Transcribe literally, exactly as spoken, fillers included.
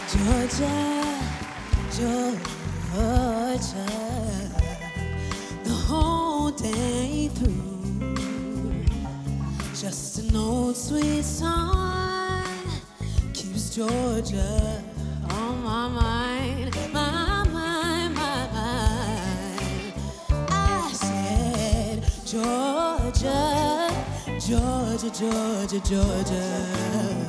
Georgia, Georgia, the whole day through, just an old sweet song keeps Georgia on my mind, my mind, my mind. I said, Georgia, Georgia, Georgia, Georgia.